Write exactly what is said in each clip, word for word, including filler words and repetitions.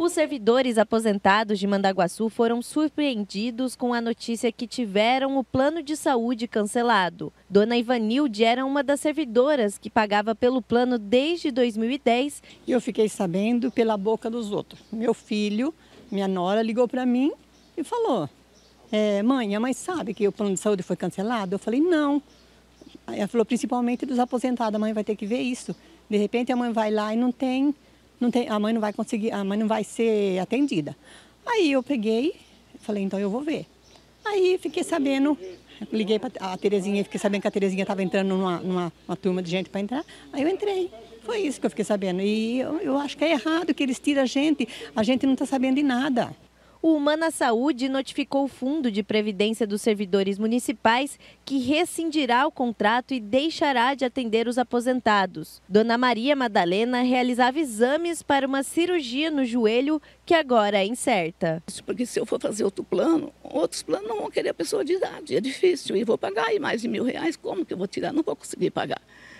Os servidores aposentados de Mandaguaçu foram surpreendidos com a notícia que tiveram o plano de saúde cancelado. Dona Ivanilde era uma das servidoras que pagava pelo plano desde dois mil e dez. E eu fiquei sabendo pela boca dos outros. Meu filho, minha nora, ligou para mim e falou, é, mãe, a mãe sabe que o plano de saúde foi cancelado? Eu falei, não. Ela falou, principalmente dos aposentados, a mãe vai ter que ver isso. De repente a mãe vai lá e não tem... Não tem, a mãe não vai conseguir, a mãe não vai ser atendida. Aí eu peguei, falei, então eu vou ver. Aí fiquei sabendo, liguei para a Terezinha, fiquei sabendo que a Terezinha estava entrando numa, numa uma turma de gente para entrar. Aí eu entrei. Foi isso que eu fiquei sabendo. E eu, eu acho que é errado que eles tiram a gente, a gente não está sabendo de nada. O Humana Saúde notificou o Fundo de Previdência dos Servidores Municipais que rescindirá o contrato e deixará de atender os aposentados. Dona Maria Madalena realizava exames para uma cirurgia no joelho que agora é incerta. Porque se eu for fazer outro plano, outros planos não vão querer a pessoa de idade, é difícil. E vou pagar aí mais de mil reais, como que eu vou tirar? Não vou conseguir pagar.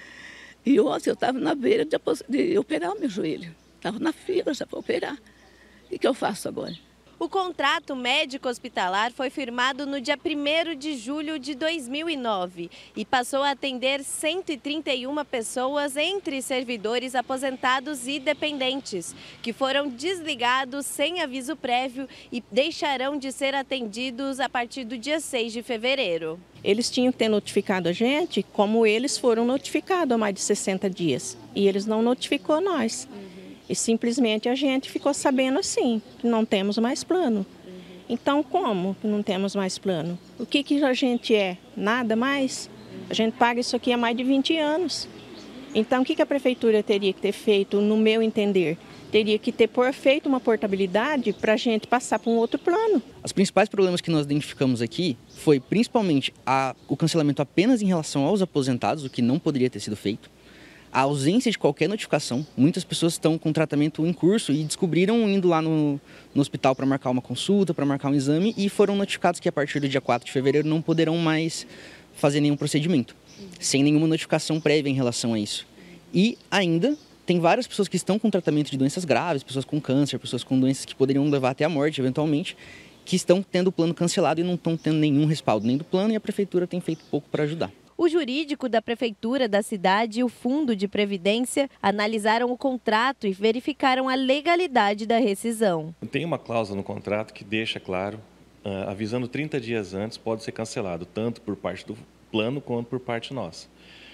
E ontem eu estava na beira de, de operar o meu joelho. Estava na fila já para operar. O que eu faço agora? O contrato médico-hospitalar foi firmado no dia primeiro de julho de dois mil e nove e passou a atender cento e trinta e uma pessoas entre servidores aposentados e dependentes, que foram desligados sem aviso prévio e deixarão de ser atendidos a partir do dia seis de fevereiro. Eles tinham que ter notificado a gente como eles foram notificados há mais de sessenta dias e eles não notificou nós. E simplesmente a gente ficou sabendo assim, que não temos mais plano. Então como que não temos mais plano? O que, que a gente é? Nada mais? A gente paga isso aqui há mais de vinte anos. Então o que, que a prefeitura teria que ter feito, no meu entender? Teria que ter por feito uma portabilidade para a gente passar para um outro plano. Os principais problemas que nós identificamos aqui foi principalmente a, o cancelamento apenas em relação aos aposentados, o que não poderia ter sido feito. A ausência de qualquer notificação. Muitas pessoas estão com tratamento em curso e descobriram indo lá no, no hospital para marcar uma consulta, para marcar um exame e foram notificados que a partir do dia quatro de fevereiro não poderão mais fazer nenhum procedimento, sem nenhuma notificação prévia em relação a isso. E ainda tem várias pessoas que estão com tratamento de doenças graves, pessoas com câncer, pessoas com doenças que poderiam levar até a morte eventualmente, que estão tendo o plano cancelado e não estão tendo nenhum respaldo nem do plano e a prefeitura tem feito pouco para ajudar. O jurídico da prefeitura da cidade e o Fundo de Previdência analisaram o contrato e verificaram a legalidade da rescisão. Tem uma cláusula no contrato que deixa claro, uh, avisando trinta dias antes, pode ser cancelado, tanto por parte do plano quanto por parte nossa.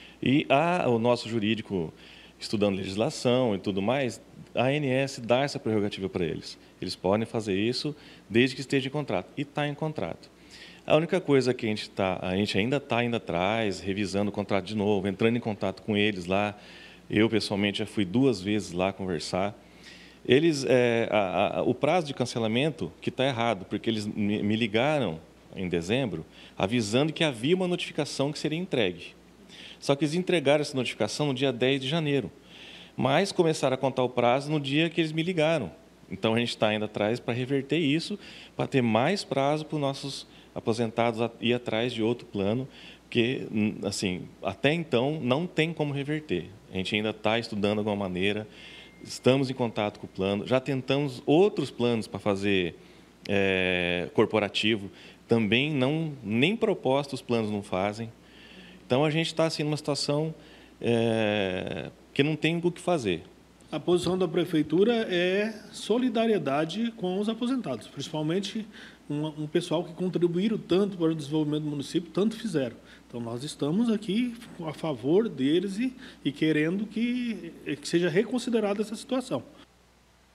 E a, o nosso jurídico, estudando legislação e tudo mais, a ANS dá essa prerrogativa para eles. Eles podem fazer isso desde que esteja em contrato. E está em contrato. A única coisa que a gente, tá, a gente ainda está indo atrás, revisando o contrato de novo, entrando em contato com eles lá. Eu, pessoalmente, já fui duas vezes lá conversar. Eles, é, a, a, o prazo de cancelamento que está errado, porque eles me, me ligaram em dezembro, avisando que havia uma notificação que seria entregue. Só que eles entregaram essa notificação no dia dez de janeiro, mas começaram a contar o prazo no dia que eles me ligaram. Então, a gente está indo atrás para reverter isso, para ter mais prazo para os nossos aposentados ir atrás de outro plano, porque, assim, até então não tem como reverter. A gente ainda está estudando de alguma maneira, estamos em contato com o plano, já tentamos outros planos para fazer é, corporativo, também não, nem proposta os planos não fazem. Então, a gente está assim, numa situação é, que não tem o que fazer. A posição da prefeitura é solidariedade com os aposentados, principalmente um, um pessoal que contribuíram tanto para o desenvolvimento do município, tanto fizeram. Então, nós estamos aqui a favor deles e, e querendo que, que seja reconsiderada essa situação.